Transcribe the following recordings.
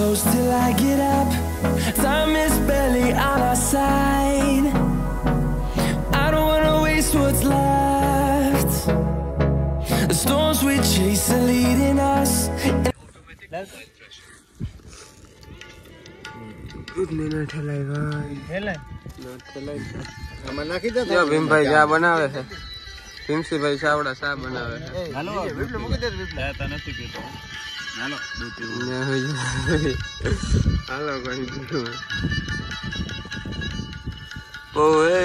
close till I get up. Time is barely on our side. I don't wanna waste what's left. The storms we chase are leading us. दूध नहीं ना ठेलाई भाई ठेलाई जो भीम भाई चा बनावे है भीमसी भाई चावड़ा सा बनावे है हेलो विप्लव मुके दे विप्लव ता નથી પીતો હાલો દૂધ હાલો કોઈ ઓએ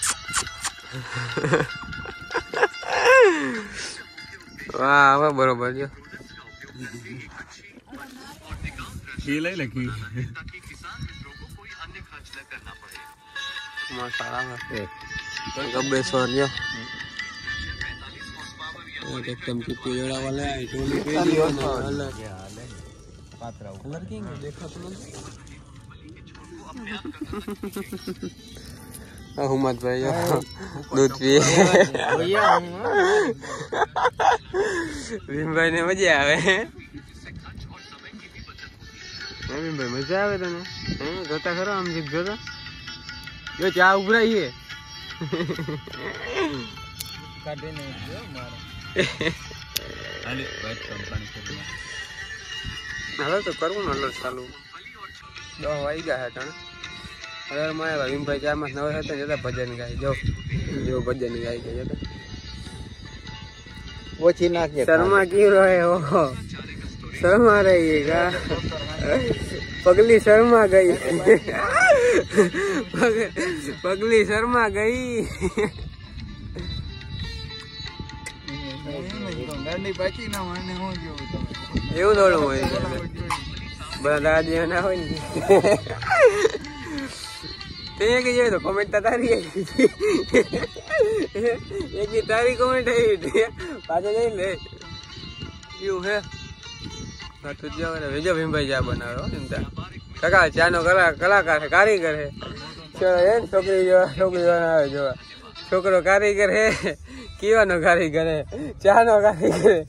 વાહ હવે બરોબર છે ઘી લઈ લે ઘી मसाला गब्बेश्वर जो एकदम चिट्टी जोड़ा वाले आई टोली पे दियो ना अलग पात्रा कलर किंग देखा तो अहमद भाई दूध पिए भीम भाई ने मजा आवे भीम भाई मजा आवे तने जोता खरो आम जीत जोता जो चा उभराई है काटे नहीं जो मारो आले वाइट कंपनी से हालो तो करूं ना चालू 10 वाई गया है तण अरे मैं भीम भाई चा मत नवे है जता भजन गाय जो जो भजन गाय के जता ओछी नाख के शर्मा क्यों रहे हो शर्मा रही है का पगली शर्मा गई पगली शर्मा गई એવું થોડું હોય બધા જે ના હોય ને તે કે જે તો કોમેન્ટ તારી એક તારી કોમેન્ટ આવી પાછા જઈ લે એવું હે तो जो विजय भीम भाई चा बनावे चिंता काका चानो कलाकार है कारीगर है चलो ये छोकरी जो छोकरो कारीगर है कीवानो कारीगर है चानो कारीगर है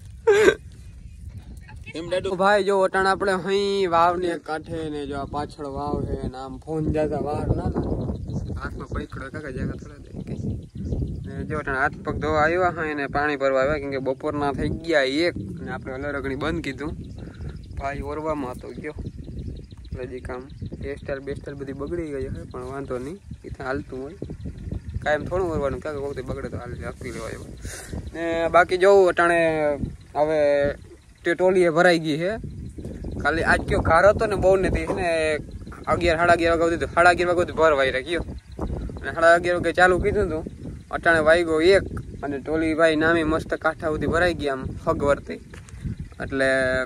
एम डाडू भाई जो अटाण आपणे हई वाव ने काठे ने जो पाछळ वाव है नाम फोन जाता वार ना हाथ में पकड़ो काका जगह थोड़ा दे ने जो अटाण हाथ पग धोवा आव्या है ने पानी भरवा आव्या केम के बपोर ना થઈ ગયા એક ને આપણે હલરગણી બંધ કીધું ભાઈ ઓરવામાં તો ગયો હજી કામ હેરસ્ટાઈલ બેસ્ટાઈલ બધી બગડી ગઈ છે પણ વાંધો નહીં એ તો હાલતું હોય કાયમ થોડું ઓરવાનું કાંઈ વખતે બગડે તો હાલ આપી લેવાય ને બાકી જોવું અટાણે હવે ટોલીએ ભરાઈ ગઈ છે ખાલી આજ કયો ઘર હતો ને બહુ નથી ને 11 સાડા 11 વાગ્યા સુધી 11:30 વાગ્યા સુધી ભરવાઈ રાખ્યો અને 11:30 વાગે ચાલુ કીધું હતું અટાણે વાગ્યો 1 અને ટોલી ભાઈ નામી મસ્ત કાંઠા સુધી ભરાઈ ગયા આમ હગવરતી એટલે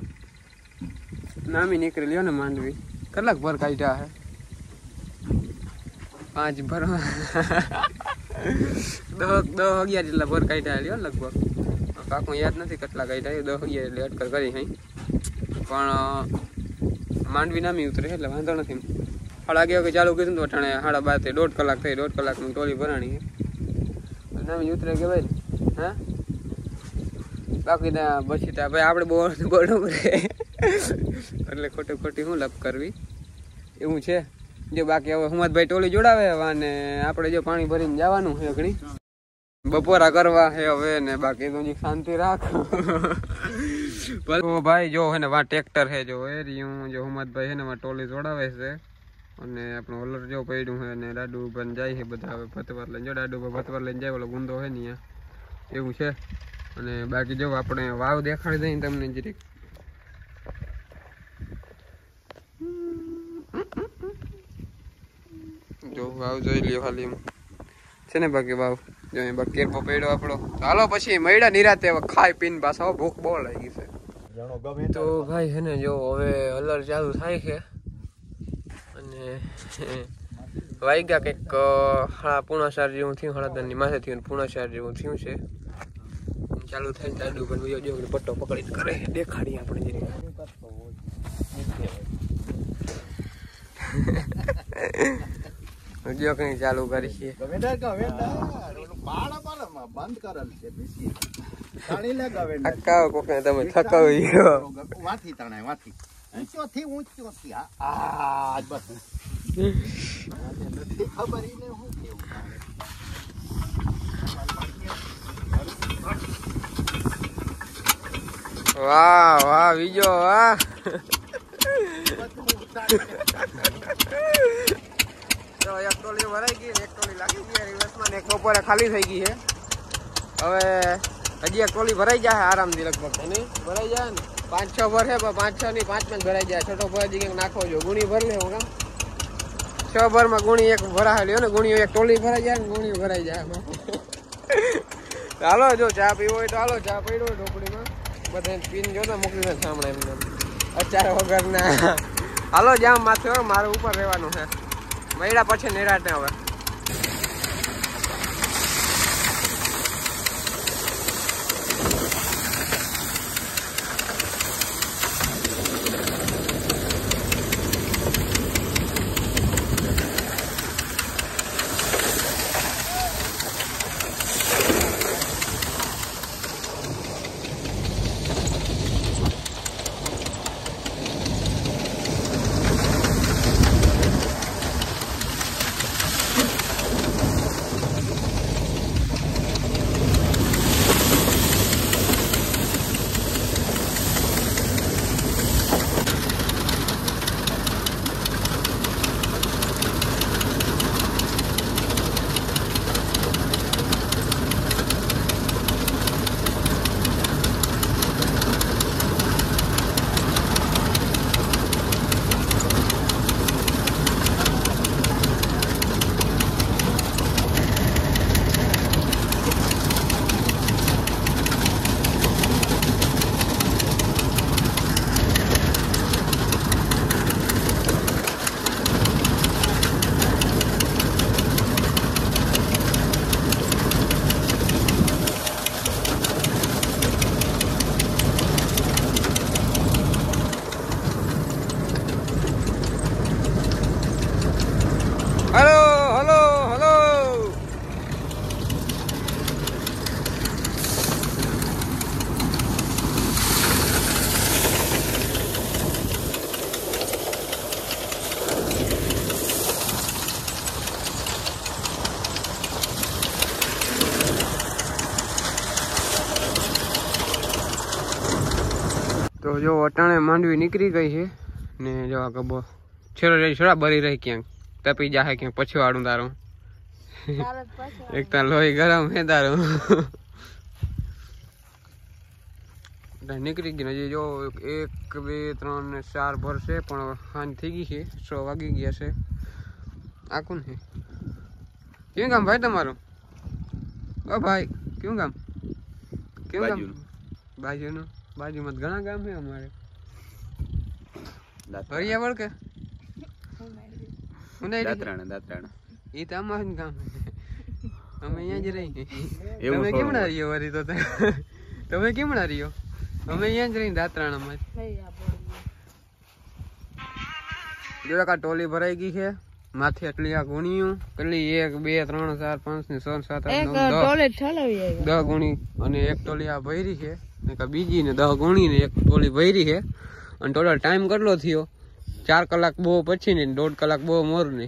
નામી નીકળી લ્યો ને માંડવી કેટલાક ભર કાઢ્યા હે 5 ભરવા 10 11 જેટલા ભર કાઢ્યા લ્યો લગભગ કાકુ યાદ નથી કેટલા કાઢ્યા 10 11 એટલે અટકર કરી હઈ પણ માંડવી નામી ઉતરે એટલે વાંધો નથી 11:30 વાગે ચાલુ કીધું તો અટાણે 12:30 1.5 કલાક થઈ 1.5 કલાકની ટોલી ભરાણી નામી ઉતરે કે ભાઈ હા બાકી ના પછી તો ભાઈ આપણે બોર્ડ એટલે ખોટી ખોટી શું લપ કરવી એવું છે જો બાકી હવે હુમતભાઈ ટોલી જોડાવે અને આપણે જો પાણી ભરીને જવાનું છે ઘણી બપોરા કરવા છે હવે ને બાકી તો શાંતિ રાખ ભાઈ જો હે ને વા ટ્રેક્ટર છે જો એ રહ્યું જો હુમતભાઈ છે ને વા ટોલી જોડાવે છે અને આપણો હોલર જો પડ્યું છે ને દાડુ બન જાય છે બધા હવે ભતવાર લઈને જો દાડુ ભતવાર લઈને જાય ઓલો ગુંદો છે ને એવું છે અને બાકી જો આપણે વાવ દેખાડી દઈએ તમને જરીક જો વાવ જોઈ લ્યો ખાલી છે ને બાકી વાવ જો બાકી કેરપો પડ્યો આપણો ચાલો પછી મૈડા નિરાતે ખાઈ પીને પાછા ભૂખ બહુ લાગી છે તો ભાઈ છે ને જો હવે હલર ચાલુ થાય છે અને વાગ્યા કંઈક 4:30 જેવું થયું 4:30 માથે થયું 4:30 જેવું થયું છે ચાલુ થાય દાદુ પણ બીજો જો પટ્ટો પકડીને કરે દેખાડી આપણે જરી જો કઈ ચાલુ કરી છે બંધ કરેલ છે તમે થકાવી વાથી તણાય વાથી ઊંચો થી આ બસ નથી ખબર એને હું કેવું વાહ વાહ બીજો વાહ તો એક ટોલી ભરાઈ ગઈ એક ટોલી લાગી ગઈ રિવર્સમાં ને એક બપોરે ખાલી થઈ ગઈ છે હવે હજી એક ટોલી ભરાઈ જાય આરામથી લગભગ નહીં ભરાઈ જાય ને 5-6 ભર છે પણ 5-6 ની 5 ભરાઈ જાય છોટો ભર હજી કંઈક નાખવો જો ગુણી ભર લે હું કામ 6 ભરમાં ગુણી એક ભરાયેલી ને ગુણી એક ટોલી ભરાઈ જાય ને ગુણી ભરાઈ જાય હાલો જો ચા પીવો હોય તો હાલો ચા પીડો હોય ઢોકળીમાં બધા પીને જોતા મોકલી દે સાંભળે એમને અચાર વગર ના હાલો જામ માથે મારે ઉપર રહેવાનું છે મહિડા પછી નિરાતે હવે તો જો અટાણે માંડવી નીકળી ગઈ છે ને જો આ ગબ્બો છેડા બરી રહી ક્યાંક તપી જાહે ક્યાંક પછી વાળું તારું એક તો લોહી ગરમ હે તારું નીકળી ગઈ હજી જો 1 2 3 ને 4 ભર છે પણ સાંજ થઈ ગઈ છે 6 વાગી ગયા છે આખું ને કેવું કામ ભાઈ તમારું ઓ ભાઈ કેવું કામ બાજુનું બાજુમાં ઘણા ગામ છે અમારે હરિયાવળ કે દાત્રાણા એ તો અમારું ગામ અમે અહીંયા જ રહી તમે કેમણા રહ્યો વરી તો તમે કેમણા રહ્યો અમે અહીંયા જ રહી દાત્રાણામાં જો આ ટોલી ભરાઈ ગઈ છે માથે એટલી આ ગુણીયું કેટલી 1 2 3 4 5 ને 6 7 8 9 10 ગુણી અને એક ટોલી આ ભરી છે બીજી ને 10 ગુણી ને એક ટોલી ભરી છે અને ટોટલ ટાઈમ કેટલો થયો 4 કલાક બહુ પછી ને 1.5 કલાક બહુ મોર ને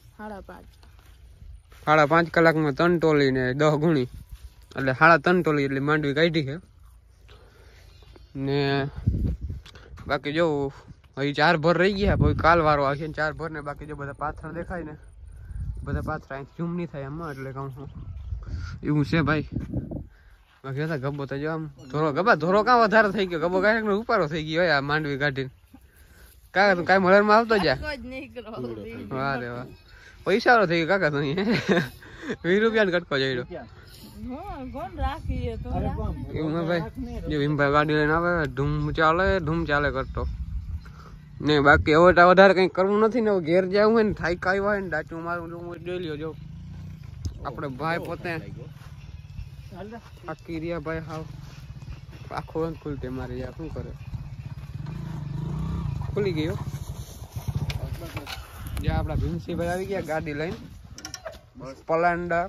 5.5 કલાકમાં 3 ટોલી ને 10 ગુણી એટલે 3.5 ટોલી એટલે માંડવી કાઢી છે ને બાકી જો હજી 4 ભર રહી ગયા પછી કાલ વારો આવશે 4 ભર ને બાકી જો બધા પાથર દેખાય ને બધા પાથર અહીં ઝૂમ નહીં થાય આમાં એટલે કહું છું એવું છે ભાઈ બાકી હતા ગબ્બો તો જો આમ ધોરો કાં વધારે થઈ ગયો ગબ્બો કાંઈક ઉપારો થઈ ગયો આ માંડવી કાઢીને કાકા તું કાંઈ મળરમાં આવતો જા વાહ રે વાહ પૈસારો થઈ ગયો કાકા તું 20 રૂપિયા કટકો જઈડો એવું ભાઈ જો ભીમભાઈ ગાડી લઈને આવે ધૂમ ચાલે કરતો ને બાકી હવે વધારે કંઈ કરવું નથી ને ઘેર જવું હોય ને થાઈ કાઈ હોય ને ડાચું મારું જોઈ લ્યો જો આપણે ભાઈ પોતે આખી રહ્યા ભાઈ હાવ આખો ખુલતે મારી યાર શું કરે ખુલી ગયો જ્યાં આપડા ભીમસીભાઈ આવી ગયા ગાડી લઈને સ્પ્લેન્ડર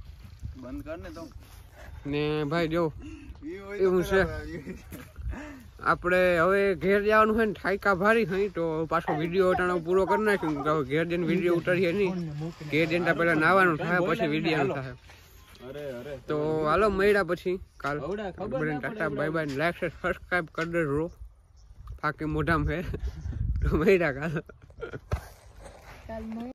બંધ કર ને તો ને ભાઈ જો એવું છે આપણે હવે ઘેર જવાનું હોય ને ઠાયકા ભારી હોય તો પાછો વિડીયો ઉતારવાનો પૂરો કરી નાખ્યું કે હવે ઘેર જઈને વિડીયો ઉતારીએ નહીં. ઘેર જઈને પહેલા નાવાનું થાય પછી વિડીયો થાય. તો હાલો મળ્યા પછી કાલ. Tata bye bye. Like subscribe કરી દેજો. બાકી મોઢામાં હે તો મળ્યા કાલ.